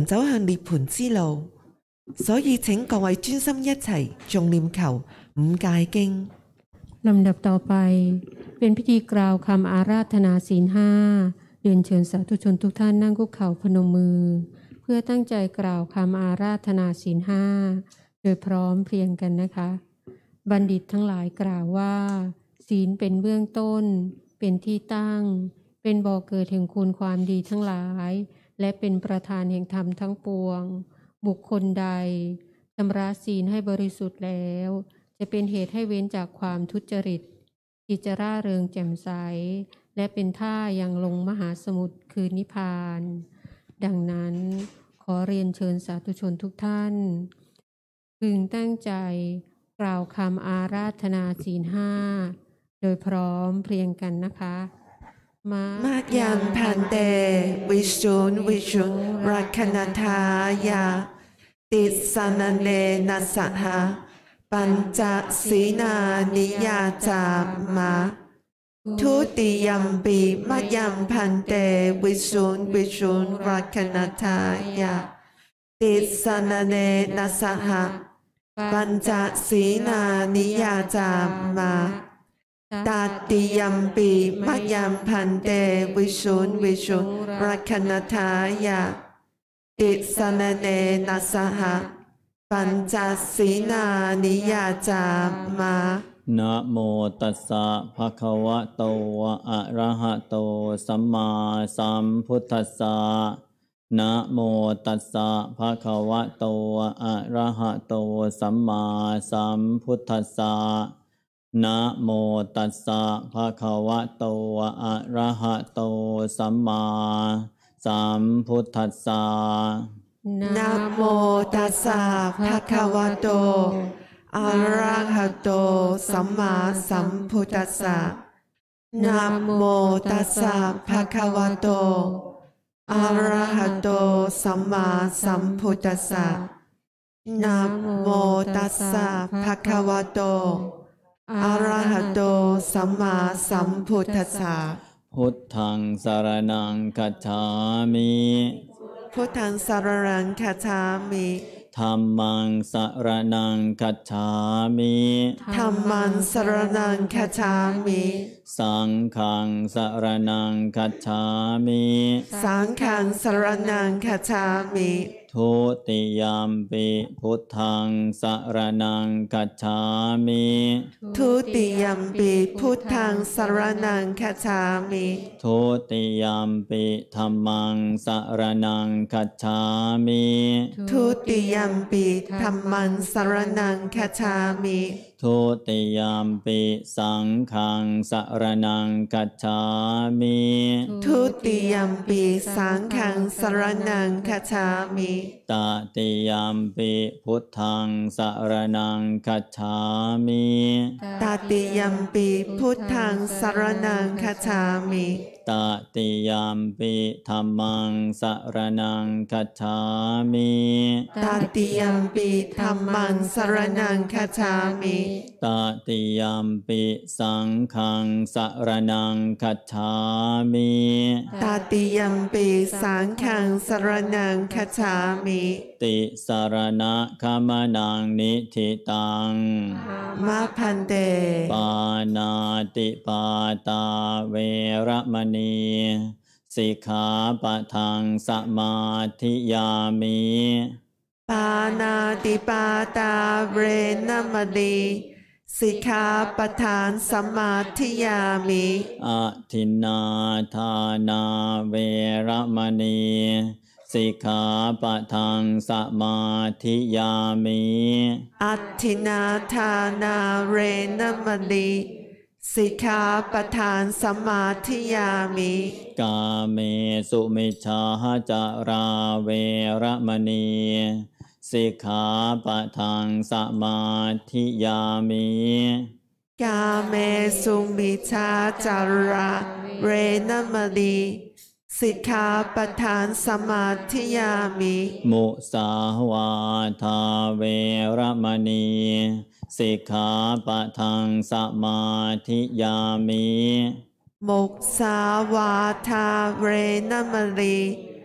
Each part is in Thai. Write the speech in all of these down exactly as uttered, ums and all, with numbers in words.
走向涅槃之路，所以請各位專心一齊誦念求五戒經。 ลำดับต่อไปเป็นพิธีกล่าวคำอาราธนาศีลห้าเรียนเชิญสาธุชนทุกท่านนั่งคุกเข่าพนมมือเพื่อตั้งใจกล่าวคำอาราธนาศีลห้าโดยพร้อมเพรียงกันนะคะบัณฑิตทั้งหลายกล่าวว่าศีลเป็นเบื้องต้นเป็นที่ตั้งเป็นบ่อเกิดแห่งคุณความดีทั้งหลายและเป็นประธานแห่งธรรมทั้งปวงบุคคลใดชำระศีลให้บริสุทธิ์แล้วจะเป็นเหตุให้เว้นจากความทุจริตจิตจะร่าเริงแจ่มใสและเป็นท่ายังลงมหาสมุทรคือนิพพานดังนั้นขอเรียนเชิญสาธุชนทุกท่านพึงตั้งใจกล่าวคำอาราธนาศีลห้าโดยพร้อมเพรียงกันนะคะมากยังพันเตวิชุนวิชุนรักนัทายาติสนเนนัสหะปัญจศีนานิยาจามาทุติยัมปีมยัมพันเตวิชุนวิชุนรักนัทายาติสนเนนัสหะปัญจศีนานิยาจามาตาติยัมปีมยัมพันเตวิชุนวิชุนรักนัทายาติสนเนนัสหะปัญจศีนานิยาจามานะโมตัสสะภะคะวะโตอะระหะโตสัมมาสัมพุทธัสสะนะโมตัสสะภะคะวะโตอะระหะโตสัมมาสัมพุทธัสสะนะโมตัสสะภะคะวะโตอะระหะโตสัมมาสัมพุทธัสสะนะโมตัสสะภะคะวะโตอะระหะโตสัมมาสัมพุทธัสสะนะโมตัสสะภะคะวะโตอะระหะโตสัมมาสัมพุทธัสสะนะโมตัสสะภะคะวะโตอะระหะโตสัมมาสัมพุทธัสสะพุทธังสรณังคัจฉามิพุทธังสรณังคัจฉามิธัมมังสรณังคัจฉามิธัมมังสรณังคัจฉามิสังฆังสรณังคัจฉามิสังฆังสรณังคัจฉามิทุติยัมปิพุทธังสรณังคัจฉามิทุติยัมปิพุทธังสรณังคัจฉามิทุติยัมปิธัมมังสรณังคัจฉามิทุติยัมปิธัมมังสรณังคัจฉามิทุติยัมปิสังฆังสรณังคัจฉามิทุติยัมปิสังฆังสรณังคัจฉามิตติยัมปิพุทธังสรณังคัจฉามิตติยัมปิพุทธังสรณังคัจฉามิตติยัมปิธัมมังสรณังคัจฉามิตติยัมปิธัมมังสรณังคัจฉามิตติยัมปิสังฆังสรณังคัจฉามิตติยัมปิสังฆังสรณังคัจฉามิติสรณะคัมนังนิธิตังมะพันเตปานาติปาตาเวระมณีสิกขาปะทังสมาธิยามิปานาติปาตาเวระมณีสิกขาปะทังสมาธิยามิอะทินนาทานาเวระมณีสิกขาปะทังสมาธิยามิอัตถินาทานาเรนมณีสิกขาปะทังสมาธิยามิกาเมสุมิจฉาจาราเวระมณีสิกขาปะทังสมาธิยามิกาเมสุมิจฉาจาราเรนมณีสิกขาปะทังสมาธิยามิมุสาวาทาเวระมณีสิกขาปะทังสมาธิยามิมุสาวาทาเวระมณี สิ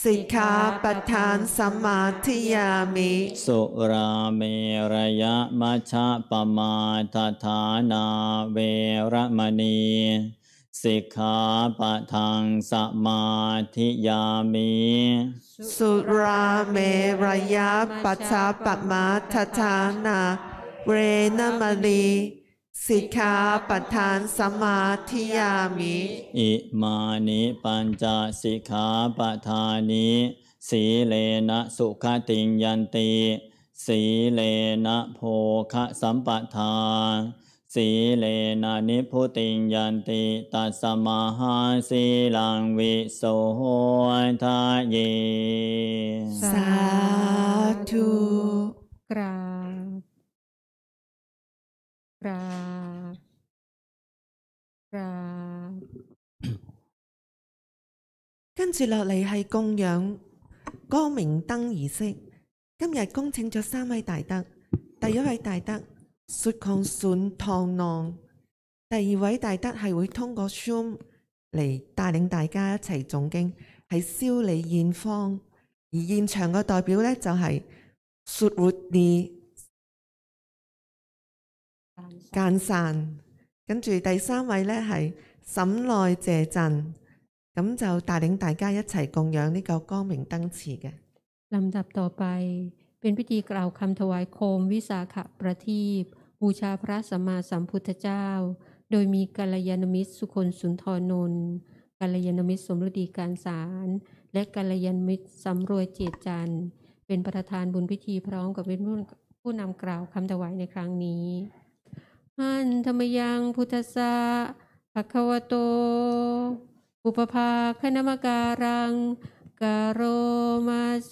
สิกขาปัฏฐานสมาธิยามิสุราเมรยะมัชฌะปมาทฐานาเวรมณีสิกขาปะทังสมาธิยามิสุราเมรยะปัจฉาปมาทฐานาเวรมณีสิกขาปะทังสมาธิยามิอิมานิปัญจสิกขาปะทานิสีเลนะสุขติงยันติสีเลนะโภคะสัมปทาสีเลนะนิพุติงยันติตัสมาหาสีลังวิโสทาเยสาธุกราบกราบกราบ跟住落嚟係供養光明燈儀式。今日恭請咗三位大德，第一位大德雪礦損螳螂，第二位大德係會通過 Zoom 嚟帶領大家一齊誦經，係燒理現方，而現場嘅代表呢，就係雪活利間散，跟住第三位呢，係沈內謝振，咁就帶領大家一齊供養呢個光明燈池嘅。 ลำดับต่อไปเป็นพิธีกล่าวคำถวายโคมวิสาขประทีปบูชาพระสัมมาสัมพุทธเจ้าโดยมีกัลยาณมิตรสุคนสุนทรนนท์กัลยาณมิตรสมฤดีการสารและกัลยาณมิตรสำรวยเจตจันทร์เป็นประธานบุญพิธีพร้อมกับเป็นผู้นำกล่าวคำถวายในครั้งนี้หันธรรมยังพุทธัสสะภะคะวะโตอุปภาคณมการังกโรมาเซ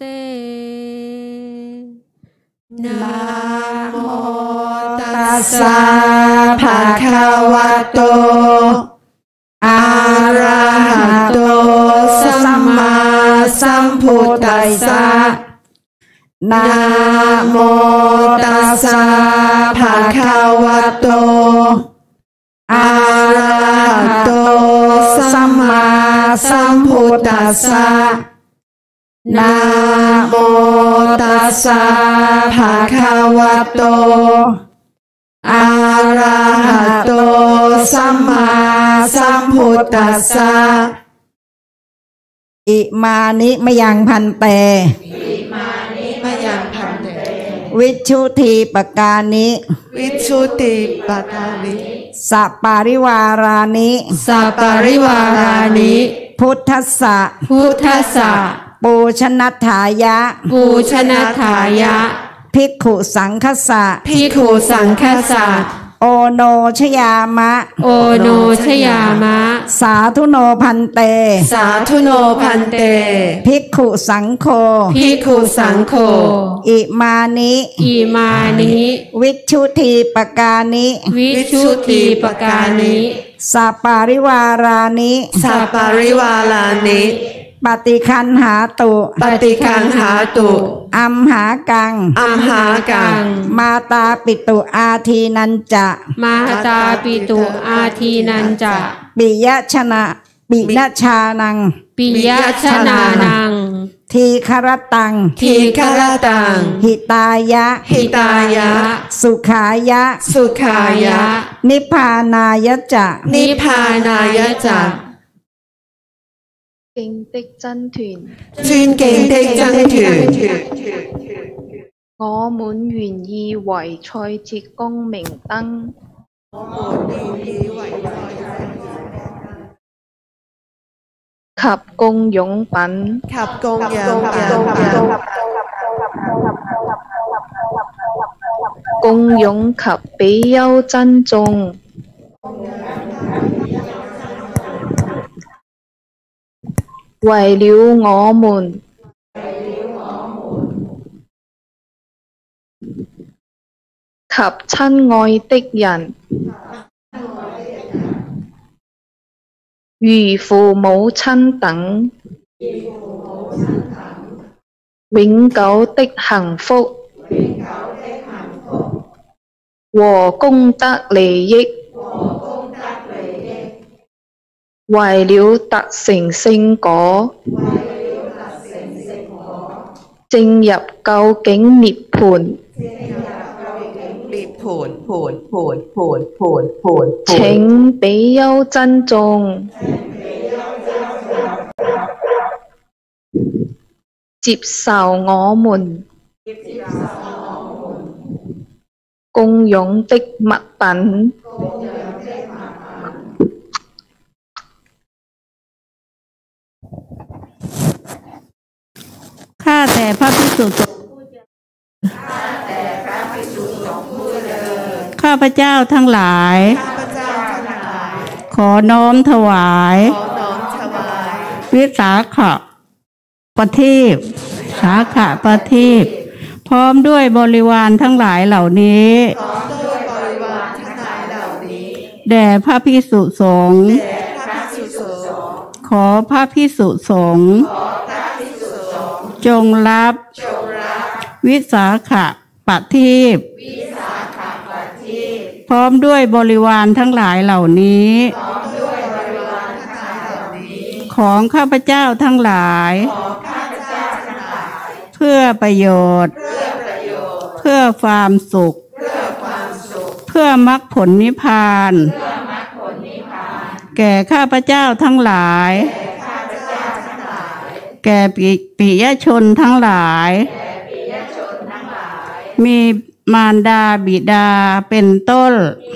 นะโมตัสสะภะคะวะโตอะระหะโตสัมมาสัมพุทธัสสะนะโมตัสสะภะคะวะโตอะระหะโตสัมมาสัมพุทธัสสะนะโมตัสสะภะคะวะโตอะระหะโตสัมมาสัมพุทธัสสะอิมานิมยังพันเตอิมานิมยังพันเตวิชุทีปการนิวิชุติปการนิสัปปาริวารานิสัปปาริวารานิพุทธัสสะพุทธัสสะปูชนัฏฐายะปูชนัฏฐายะภิกขุสังฆสสะภิกขุสังฆสสะโอโนชยามะโอโนชยามะสาธุโนพันเตสาธุโนพันเตภิกขุสังโฆภิกขุสังโฆอิมานิอิมานิวิชุทีปการนิวิชุติปการนิสัปปาริวารานิสัปปาริวารานิปฏิคันหาตุปฏิคันหาตุอัมหากังอัมหากังมาตาปิตุอาทีนันจะมาตาปิตุอาทีนันจะปิยชนะปินชานังปิยชนานังทีครตังทีครตังหิตายะหิตายะสุขายะสุขายะนิพพานายะจะนิพพานายะจะ敬的真團， 尊敬的真團， 我們願意為賽節光明燈，及供養品， 及供養品， 供養及比丘珍重。為了我們及親愛的人，如父母親等，永久的幸福和功德利益，為了達成聖果， 正入究竟涅槃， 涅盤盤盤盤盤盤， 請比丘珍重，接受我們供養的物品。 ข้าแต่พระภิกษุสงฆ์ข้าพเจ้าทั้งหลายข้าพเจ้าทั้งหลายขอน้อมถวายขอน้อมถวายวิสาขประทีปสาขประทีปพร้อมด้วยบริวารทั้งหลายเหล่านี้พร้อมด้วยบริวารทั้งหลายเหล่านี้แด่พระภิกษุสงฆ์แด่พระภิกษุสงฆ์ขอพระภิกษุสงฆ์จงรับจงรับวิสาขประทีปพร้อมด้วยบริวารทั้งหลายเหล่านี้ของข้าพเจ้าทั้งหลายเพื่อประโยชน์เพื่อความสุขเพื่อมรรคผลนิพพานแก่ข้าพเจ้าทั้งหลายแก่ปิยชนทั้งหลายมีมารดาบิดาเป็นต้น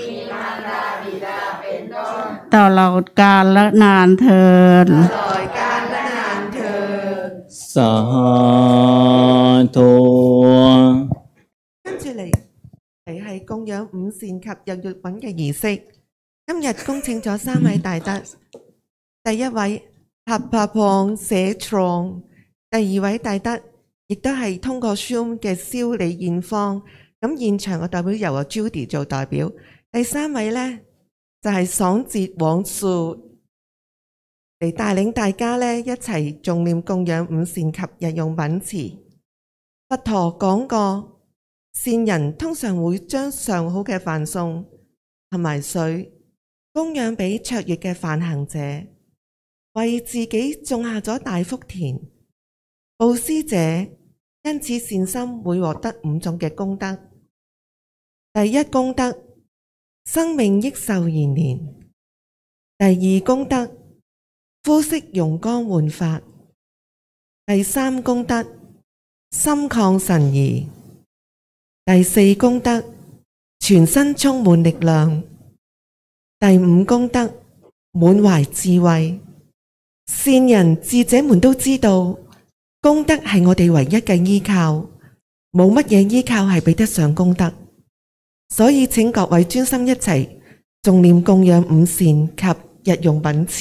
ตลอดกาลและนานเทินต่อยการละนานเธอสาธุ跟住嚟嚟係供養五善及日月品嘅儀式。今日恭請咗三位大德，第一位塔帕胖社創，第二位大德亦都係通過 Zoom 嘅蕭李燕芳。咁現場嘅代表由阿 Judy 做代表，第三位呢，就係、是、爽節往素嚟帶領大家呢一齊誦念供養五善及日用品詞。佛陀講過，善人通常會將上好嘅飯餸同埋水供養俾卓越嘅梵行者，為自己種下咗大福田。布施者因此善心會獲得五種嘅功德。第一功德，生命益壽延年；第二功德，膚色容光煥發；第三功德，心曠神怡；第四功德，全身充滿力量；第五功德，滿懷智慧。善人智者們都知道，功德係我哋唯一嘅依靠，冇乜嘢依靠係比得上功德。所以請各位專心一齊誦念供養五善及日用品詞。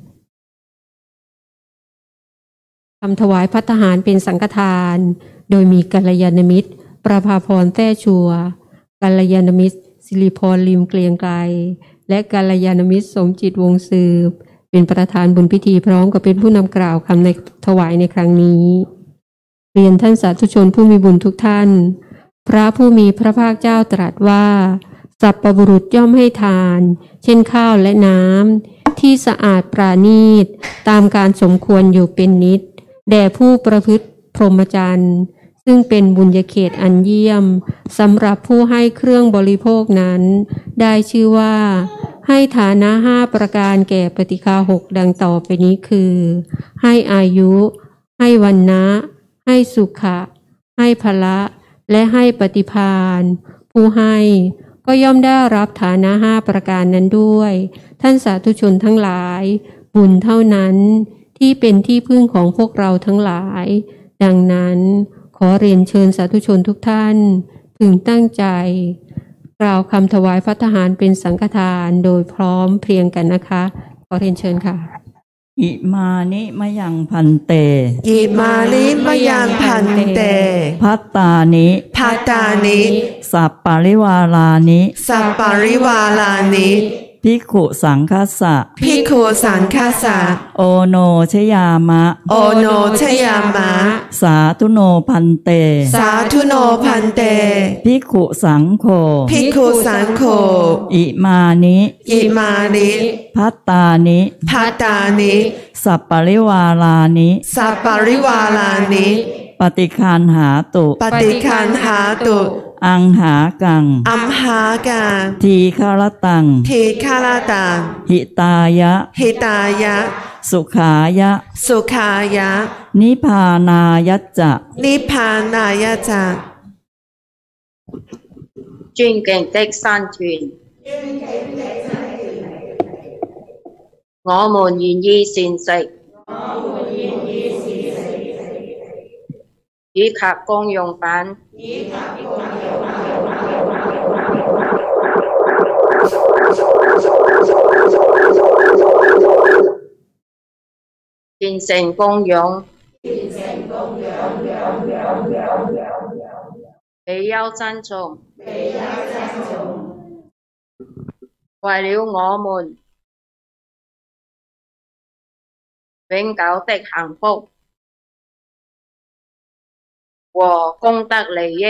คำถวายภัตตาหารเป็นสังฆทานโดยมีกัลยาณมิตรประภาพรแต้ชัวกัลยาณมิตรสิริพรลิมเกลียงไกรและกัลยาณมิตรสมจิตวงศ์สืบเป็นประธานบุญพิธีพร้อมกับเป็นผู้นำกล่าวคำในถวายในครั้งนี้เรียนท่านสาธุชนผู้มีบุญทุกท่านพระผู้มีพระภาคเจ้าตรัสว่าสัพพบุรุษย่อมให้ทานเช่นข้าวและน้ำที่สะอาดปราณีตตามการสมควรอยู่เป็นนิดแด่ผู้ประพฤติพรหมจรรย์ซึ่งเป็นบุญญาเขตอันเยี่ยมสำหรับผู้ให้เครื่องบริโภคนั้นได้ชื่อว่าให้ฐานะห้าประการแก่ปฏิฆาหกดังต่อไปนี้คือให้อายุให้วรรณะให้สุขะให้พละและให้ปฏิภาณผู้ให้ก็ย่อมได้รับฐานะห้าประการนั้นด้วยท่านสาธุชนทั้งหลายบุญเท่านั้นที่เป็นที่พึ่งของพวกเราทั้งหลายดังนั้นขอเรียนเชิญสาธุชนทุกท่านพึงตั้งใจกล่าวคำถวายภัตตาหารเป็นสังฆทานโดยพร้อมเพรียงกันนะคะขอเรียนเชิญค่ะอิมานิมะยังพันเตอิมานิมะยังพันเตภัตตานิภัตตานิสัปปะริวารานิสัปปะริวารานิภิกขุสังคัสสะภิกขุสังคัสสะโอโนชยามะโอโนชยามะสาธุโนพันเตสาธุโนพันเตภิกขุสังโฆภิกขุสังโฆอิมานิอิมานิภัตตานิภัตตานิสัปปะริวารานิสัปปะริวารานิปฏิคันหาตุปฏิคันหาตุอังหากังอัมหากังทีฆรตังทีฆาลตังหิตายะหิตายะสุขายะสุขายะนิพพานายัจจะนิพพานายะจะ尊敬的山團，我們願意膳食，以及供用品，虔誠供養，比丘珍重。為了我們永久的幸福和功德利益，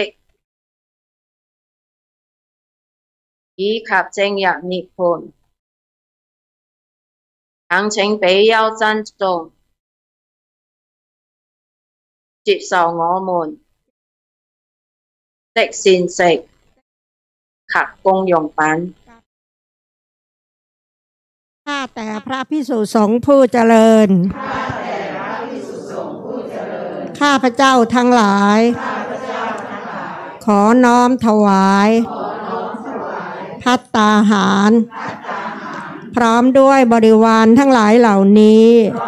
以及正入涅槃，懇請比丘珍重接受我們的膳食及供用品。 ข้าแต่พระภิกษุสงฆ์ผู้เจริญข้าพเจ้าทั้งหลายขอน้อมถวายภัตตาหารพร้อมด้วยบริวารทั้งหลายเหล่านี้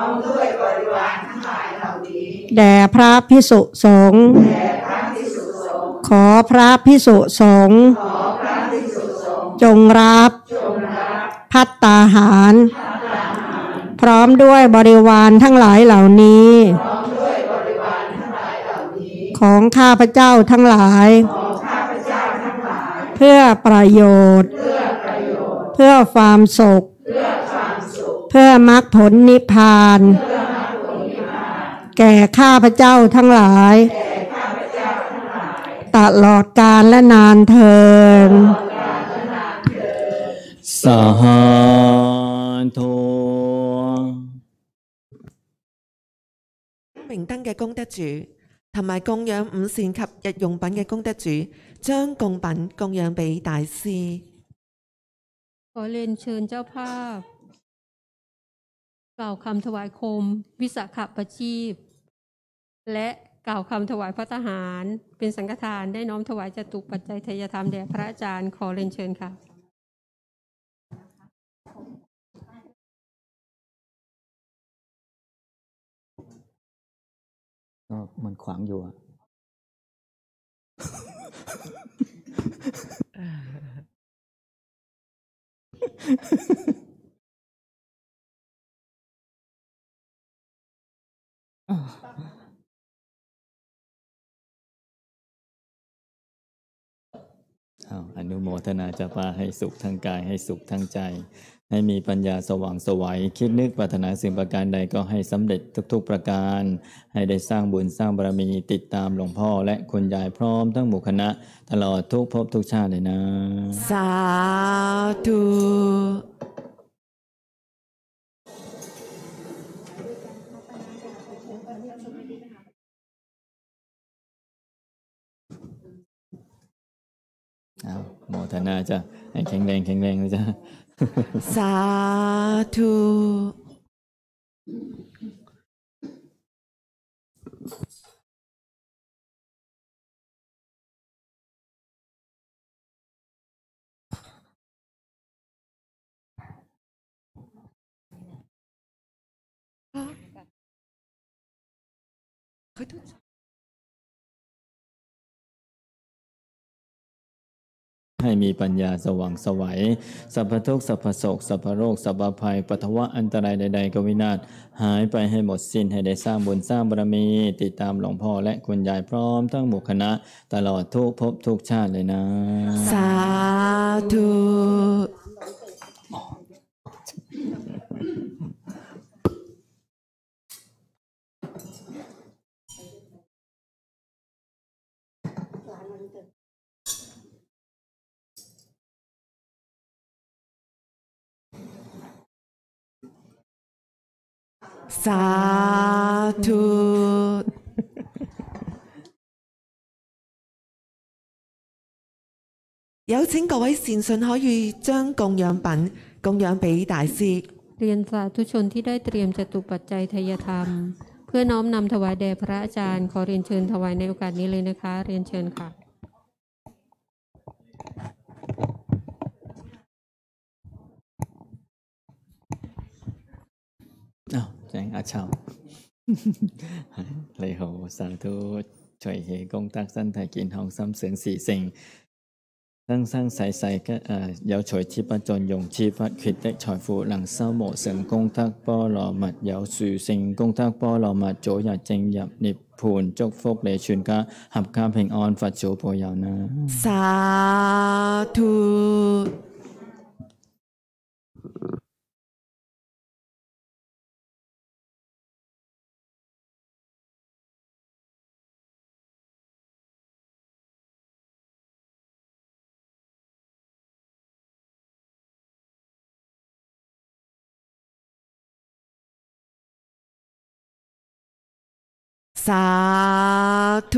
แด่พระภิกษุสงฆ์ขอพระภิกษุสงฆ์จงรับภัตตาหารพร้อมด้วยบริวารทั้งหลายเหล่านี้ของข้าพเจ้าทั้งหลายเพื่อประโยชน์เพื่อความสุขเพื่อมรรคผลนิพพานแก่ข้าพเจ้าทั้งหลายตลอดกาลและนานเทอญสาธุ。 明燈嘅功德主同埋供養午膳及日用品嘅功德主，將供品供養俾大師。 ขอเรียนเชิญเจ้าภาพกล่าวคำถวายโคมวิสาขประชีพและกล่าวคำถวายพระทหารเป็นสังฆทานได้น้อมถวายจตุปัจจัยทายธรรมแด่พระอาจารย์ขอเรียนเชิญค่ะก็มันขวางอยู่อะอนุโมทนาเจ้าพาให้สุขทั้งกายให้สุขทั้งใจให้มีปัญญาสว่างไสวคิดนึกปรารถนาสิ่งประการใดก็ให้สำเร็จทุกๆประการให้ได้สร้างบุญสร้างบารมีติดตามหลวงพ่อและคุณยายพร้อมทั้งหมู่คณะตลอดทุกภพทุกชาติเลยนะสาธุเอาโมทนาจ้ะให้แข็งแรงแข็งแรงนะจ้ะสาธุให้มีปัญญาสว่างไสวสัพพทุกข์สัพพโศกสัพพโรคสัพพภัยปัทวะอันตรายใดๆก็วินาศหายไปให้หมดสิ้นให้ได้สร้างบุญสร้างบารมีติดตามหลวงพ่อและคุณยายพร้อมทั้งหมู่คณะตลอดทุกภพทุกชาติเลยนะสาธุสาธุ有請各位善信可以將供養品供養俾大師。 เรียนสาธุชนที่ได้เตรียมจตุปัจจัยทายธรรม เพื่อน้อมนำถวายแด่พระอาจารย์ขอเรียนเชิญถวายในโอกาสนี้เลยนะคะเรียนเชิญค่ะอ้าวแจ้งอาชาว เลยโหสาธุช่วยเหตุcông tác sanh thải kiện hồng xâm sướng sĩ sinh Tăng sang sải sải các à, giáo chối chi bắt chọn dùng chi phát khuyết đích chói phụ lặng sau mộ sướng công tác bó lò mặt giáo sư sinh công tác bó lò mặt chỗ nhà tranh nhập nịp phùn chốc phốc lệ truyền ca hợp ca bình an phật chỗ bồ giáo na สาธุ สาธุ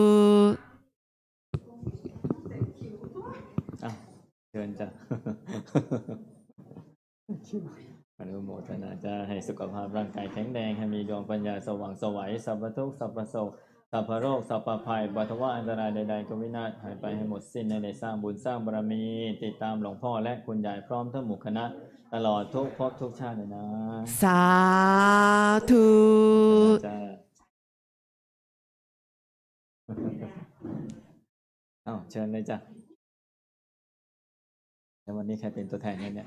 อ้าวเชิญจ้ะ อนุโมทนาจะให้สุขภาพร่างกายแข็งแรงให้มีดวงปัญญาสว่างไสวสัพพทุกข์สัพพโศกสัพพโรคสัพพภัยบัตวะอันตรายใดๆก็วินาศหายไปให้หมดสิ้นในได้สร้างบุญสร้างบารมี ติดตามหลวงพ่อและคุณยายพร้อมทั้งหมู่คณะตลอดทุกภพทุกชาติเลยนะสาธุจ้า อ้าวเชิญเลยจ้ะแล้ววันนี้ใครเป็นตัวแทนเนี่ย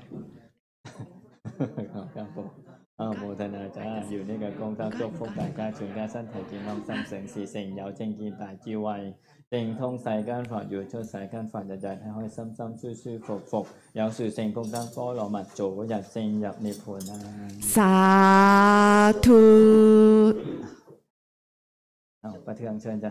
ครับผมอ้าวโมทนาจ้าอยู่ในกับกองทัพจกฟกđại ca trường ca sanh thầy kiến long xăm sướng sĩ sinh giáo tranh kim tài chi hoài tình thông sài gan phậtอยู่ช่วยสายการฝากจัดจัดให้ห้อยซ้ำๆซื่อๆฝกๆgiáo sư sinh công tác phó lò mặt chỗอยากsinh nhập niệm phổ na สาธุอ้าวประเทืองเชิญจ้ะ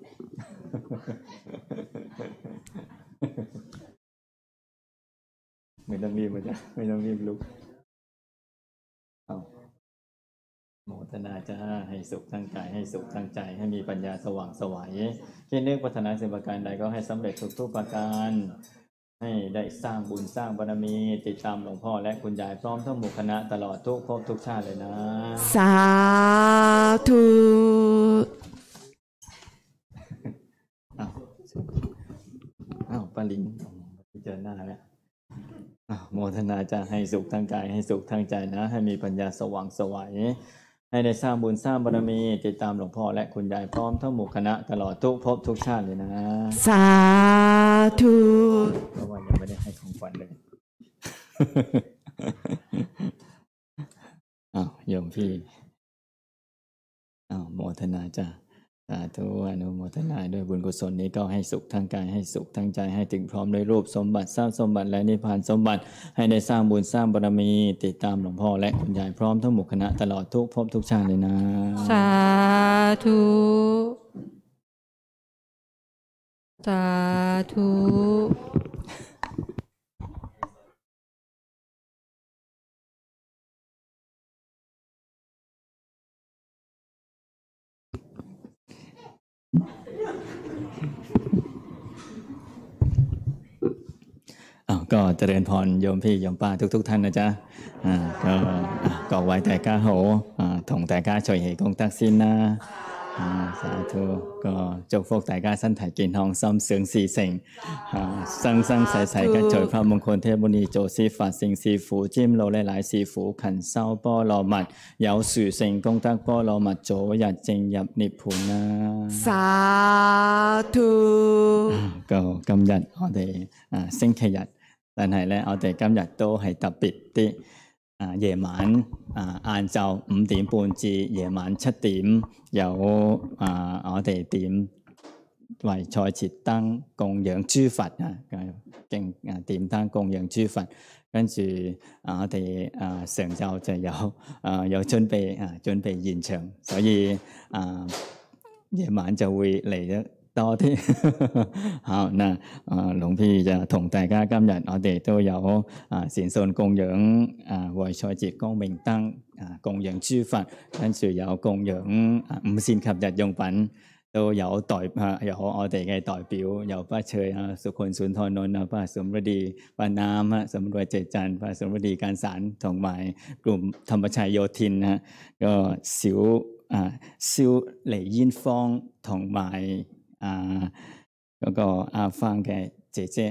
ไม่ต้องรีบมาจ้ะไม่ต้องรีบลุกเอาโมทนาจ้าให้สุขทั้งกายให้สุขทั้งใจให้มีปัญญาสว่างไสวคิดนึกพัฒนาสิ่งประการใดก็ให้สำเร็จทุกทุกประการให้ได้สร้างบุญสร้างบารมีติดตามหลวงพ่อและคุณยายพร้อมทั้งหมู่คณะตลอดทุกภพทุกชาติเลยนะสาธุอ้าวอ้าวปาลินเจอหน้าแล้วโมทนาจะให้สุขทางกายให้สุขทางใจนะให้มีปัญญาสว่างไสวให้ได้สร้างบุญสร้างบารมีติดตามหลวงพ่อและคุณยายพร้อมทั้งหมู่คณะตลอดทุกภพทุกชาติเลยนะสาธุเพราะว่ายังไม่ได้ให้ของขวัญเลย อ้าวโยมพี่อ้าวโมทนาจ้ะสาธุอนุโมทนาด้วยบุญกุศลนี้ก็ให้สุขทางกายให้สุขทางใจให้ถึงพร้อมด้วยรูปสมบัติทรัพย์สมบัติและนิพพานสมบัติให้ได้สร้างบุญสร้างบารมีติดตามหลวงพ่อและคุณยายพร้อมทั้งหมู่คณะตลอดทุกภพทุกชาติเลยนะสาธุสาธุอ้าวก็เจริญพรโยมพี่โยมป้าทุกๆท่านนะจ๊ะอ่าก็อ่ะก็ไว้แต่ก้าโหอ่าถงแต่ก้าช่วยเหตุcông tác xinนะอ่าสาธุก็จกฟกแต่ก้าสั้นถ่ายกินทองซ้ำเสืองสีเสงอ่าสังสังใสใสก็ช่วยพระมงคลเทพบุณีโจซีฝาสิงสีฝูจิ้มโลหลายๆสีฝูขันเศร้าป้อรอหมัดเหยาสื่อเสงcông tácป้อรอหมัดโจหยัดเจงหยับนิพพุนะสาธุก็กำยัดเอาแต่อ่าเส้นขยัดแต่ไหนแล้วเอาแต่กำยัดโตให้ตับปิดติอ่า夜晚啊晏晝五點半至夜晚七點有啊我哋點為菜切燈供養諸佛啊，敬啊點燈供養諸佛，跟住啊我哋啊上晝就有啊有準備啊準備現場，所以啊夜晚就會嚟得多啲。好，嗱啊หลวงพี่จะ同大家今日我哋都有啊善信供養啊為菜節光明燈啊供養諸佛，跟住有供養啊五善及日用品。 都有代啊有我哋嘅代表有ป้าเชยสุคนสุนทรนนท์ป้าสมฤดีป้าน้ำสมรวยเจตจันทร์ป้าสมฤดีการสารทองหมายกลุ่มธรรมชัยโยธินนะฮะก็สิวอ่าซิวเหล่ยินฟองทองหมายอ่า嗰個阿芳嘅姐姐，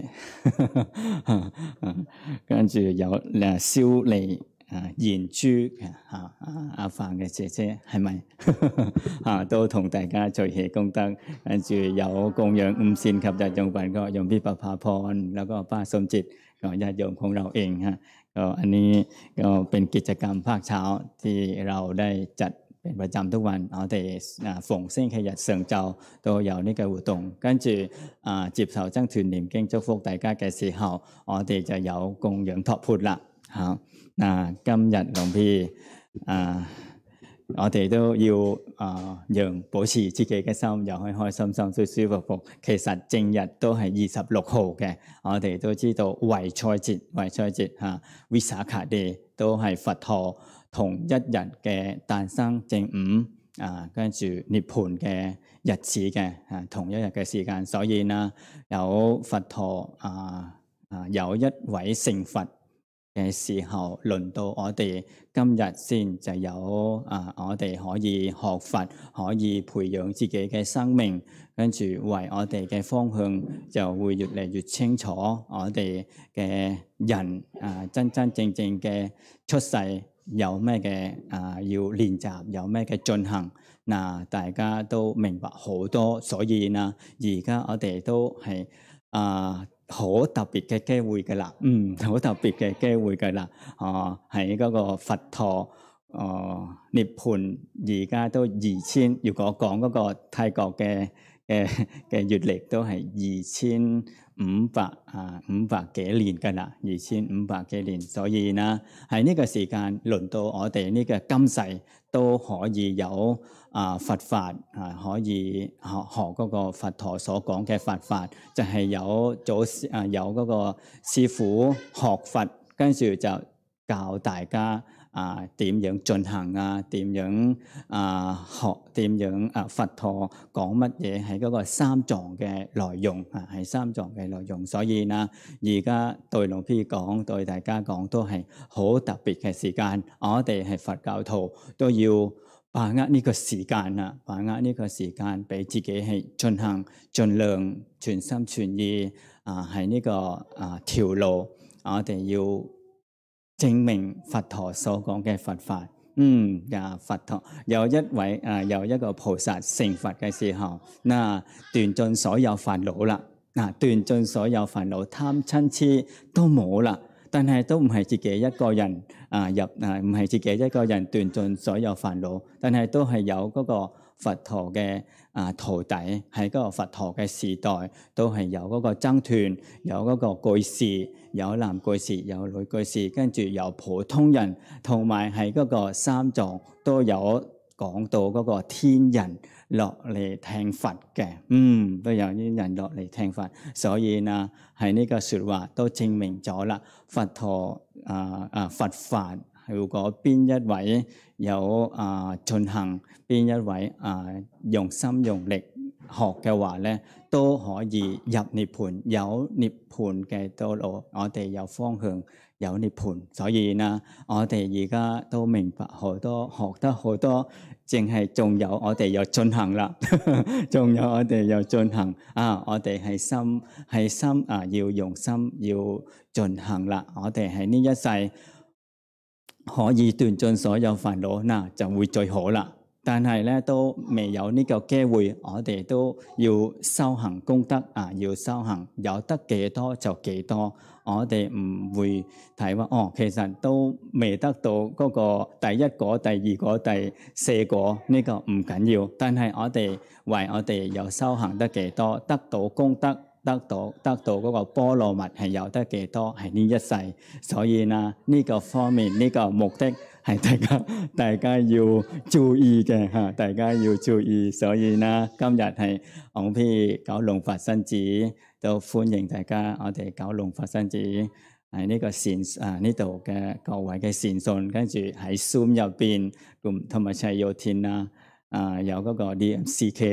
跟住有誒燒梨啊鹽豬嘅嚇阿阿芳嘅姐姐係咪嚇都同大家聚起功德，跟住有供養五善及日用品ก็โยมพี่ประภาพรแล้วก็ป้าสมจิตก็ญาติโยมของเราเองฮะก็อันนี้ก็เป็นกิจกรรมภาคเช้าที่เราได้จัดเป็นประจำทุกวัน我哋啊逢星期日上晝都有呢個活動，跟住啊接受僧團念經祝福大家嘅時候，我哋就有供養托缽啦。好，嗱今日หลวงพี่啊，我哋都要啊讓保持自己嘅心又開開心心舒舒服服。其實正日都係二十六號嘅，我哋都知道維賽節、維賽節嚇 Visakha Day 都係佛陀同一日嘅誕生正午啊，跟住涅槃嘅日子嘅啊，同一日嘅時間，所以呢有佛陀啊啊有一位聖佛嘅時候，輪到我哋今日先就有啊，我哋可以學佛，可以培養自己嘅生命，跟住為我哋嘅方向就會越嚟越清楚，我哋嘅人啊真真正正嘅出世。有咩嘅啊要練習，有咩嘅進行，嗱大家都明白好多，所以呢而家我哋都係啊好特別嘅機會㗎啦，嗯好特別嘅機會㗎啦，哦喺嗰個佛陀哦涅槃而家都二千，如果講嗰個泰國嘅嘅嘅月曆都係二千五百啊五百幾年㗎啦，二千五百幾年，所以呢喺呢個時間輪到我哋呢個今世都可以有啊佛法啊，可以學學嗰個佛陀所講嘅佛法，就係有祖啊有嗰個師父學佛，跟住就教大家啊點樣進行啊，點樣啊學點樣啊佛陀講乜嘢係嗰個三藏嘅內容啊，係三藏嘅內容，所以呢而家對หลวงพี่講對大家講都係好特別嘅時間，我哋係佛教徒都要把握呢個時間啊，把握呢個時間俾自己係進行，盡量全心全意啊喺呢個啊條路，我哋要證明佛陀所講嘅佛法，嗯，呀佛陀有一位啊有一個菩薩成佛嘅時候，那斷盡所有煩惱啦，嗱斷盡所有煩惱，貪嗔痴都冇啦，但係都唔係自己一個人啊入啊唔係自己一個人斷盡所有煩惱，但係都係有嗰個佛陀嘅啊徒弟，喺嗰個佛陀嘅時代都係有嗰個僧團，有嗰個居士，有男居士，有女居士，跟住有普通人，同埋喺嗰個三藏都有講到嗰個天人落嚟聽佛嘅，嗯，都有啲人落嚟聽佛，所以呢喺呢個説話都證明咗啦，佛陀啊啊佛法。如果邊一位有啊進行，邊一位啊用心用力學嘅話咧，都可以入涅槃，有涅槃嘅道路，我哋有方向，有涅槃。所以呢，我哋而家都明白好多，學得好多，淨係仲有我哋有進行啦，仲有我哋有進行啊！我哋係心係心啊，要用心要進行啦，我哋喺呢一世。可以斷盡所有煩惱，嗱就會最好啦。但係咧都未有呢個機會，我哋都要修行功德啊，要修行，有得幾多就幾多。我哋唔會睇話哦，其實都未得到嗰個第一果、第二果、第四果，呢個唔緊要。但係我哋為我哋有修行得幾多，得到功德。得到得到嗰個波羅蜜係有得幾多係呢一世，所以呢呢個方面呢個目的係大家大家要注意嘅嚇，大家要注意。所以呢今日係我哋九龍佛生寺都歡迎大家，我哋九龍佛生寺喺呢個善啊呢度嘅各位嘅善信，跟住喺 Zoom 入邊咁同埋齊有天啊啊有嗰個 D M C K。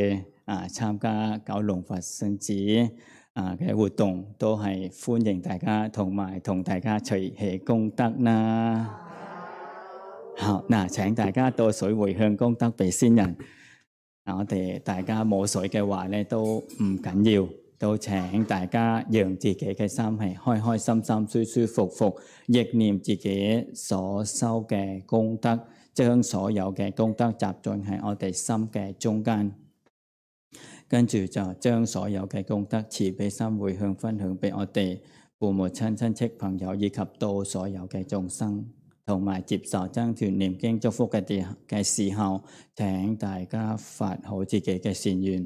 啊參加九龍佛聖寺啊嘅活動，都係歡迎大家同埋同大家隨喜功德啦。好，嗱，請大家倒水回向功德俾先人。嗱，我哋大家冇水嘅話咧都唔緊要，都請大家讓自己嘅心係開開心心、舒舒服服，憶念自己所修嘅功德，將所有嘅功德集中喺我哋心嘅中間，跟住就將所有嘅功德慈悲心回向分享俾我哋父母親、親戚朋友以及到所有嘅眾生。同埋接受僧團念經祝福嘅嘅時候，請大家發好自己嘅善願。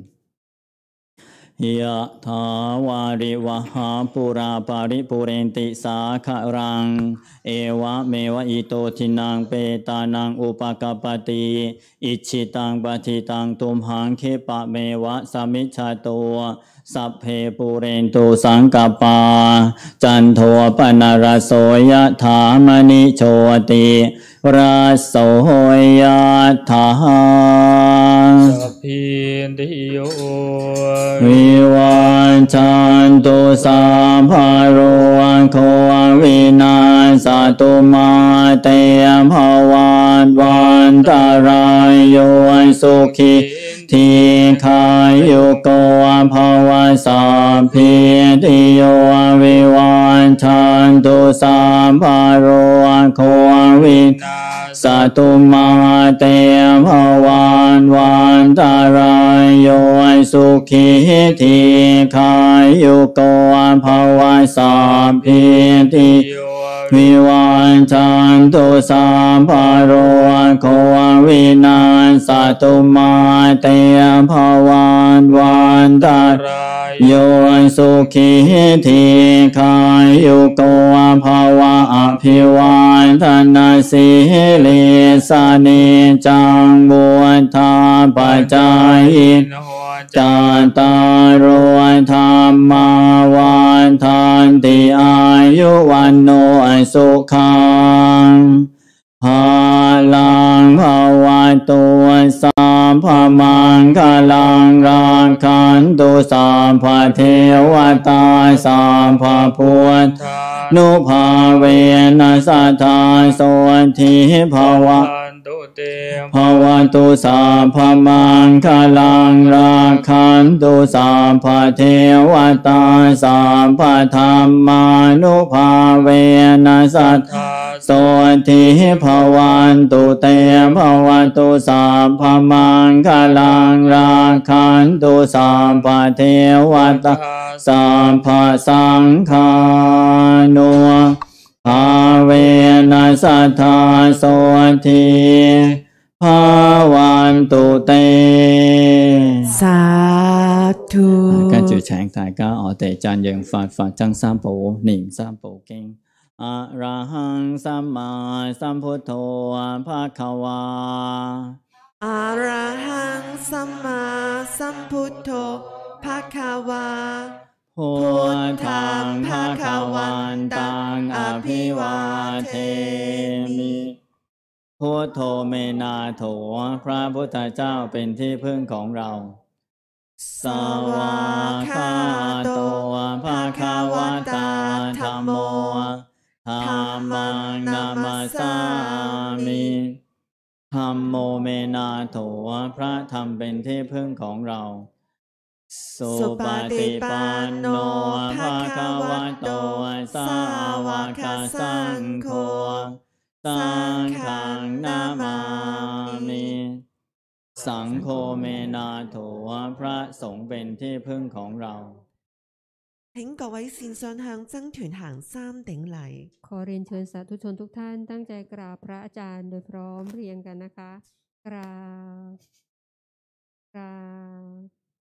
ยะถาวาริวหาปุราปาริปุเรนติสาคารังเอวะเมวะอิโตทินังเปตานังอุปกปปติอิชิตังปฏิตังตุมหังเคปะเมวะสมิจฉาโตสัพเพปุเรนตุสังกปาจันโทปนรโสยะถามณิโชติราโสยะถาสัพพิติโยวิวันจันตุสัพพะโรโควินาศตุมาเตภวันวันตรายโยสุขิทีขายุโกภวสัพพิติโยวิวันจันตุสัพพะโรโควินาศตุมาเตภวันวันตรายโยสุขิทีขายุโกภวสัพพิติโยวิวันจันตุสัพพะโรโควินาศตุมาเตภวันวันตรายโยสุขิทีขายุโกภวะอภิวาทนาสิลิสานิจังบุตธาปัจจายโนจัตตารโอธรรมาวันทันติอายุวันโนสุขังภาลังภวตุสัมภมังคลังราคันตุสัมภเทวตาสัมภพุทธานุภาเวนัสสทาโสทิภวะภวตุสัพพมังคลังราคันตุสัพพเทวตาสัพพธรรมานุภาเวนัสสทาโสทิภวันตุเตภวตุสัพพมังคลังราคันตุสัพพเทวตาสัพพสังฆานุภาเวนัสสทาโสทิภวันตุเตสาธุ跟住請大家我哋讚揚法法僧三寶念三寶經อะระหังสัมมาสัมพุทโธภะคะวาอะระหังสัมมาสัมพุทโธภะคะวาพุทธังภะคะวันตังอภิวาเทมิพุทโธเมนาโถพระพุทธเจ้าเป็นที่พึ่งของเราสวากขาโตภะคะวะตาธัมโมธัมมังนามัสสามิธัมโมเมนาโถพระธรรมเป็นที่พึ่งของเราสุปฏิปันโนภะคะวะโตสาวกสังโฆสังฆังนามามิสังโฆเมนาโถพระสงฆ์เป็นที่พึ่งของเรา請各位線上向僧團行三頂禮。 ขอเรียนเชิญสาธุชนทุกท่านตั้งใจกราบพระอาจารย์โดยพร้อมเพรียงกันนะคะกราบกราบ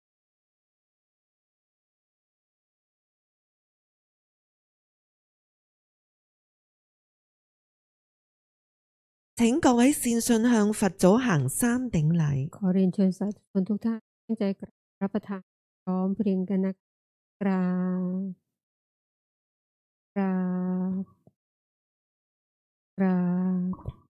請各位線上向佛祖行三頂禮。 ขอเรียนเชิญสาธุชนทุกท่านตั้งใจกราบพระประธานพร้อมเพรียงกันนะคะกราบกราบกราบ